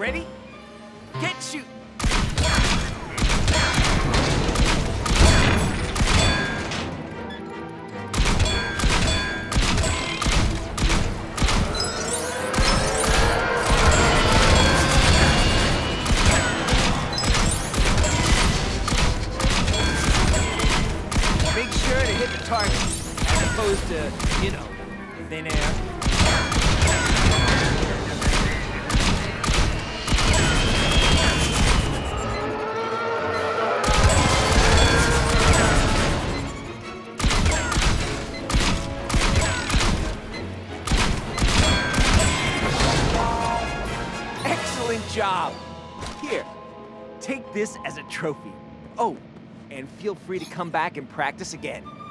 Ready? Get shooting! Make sure to hit the target, as opposed to, you know, thin air. Excellent job! Here, take this as a trophy. Oh, and feel free to come back and practice again.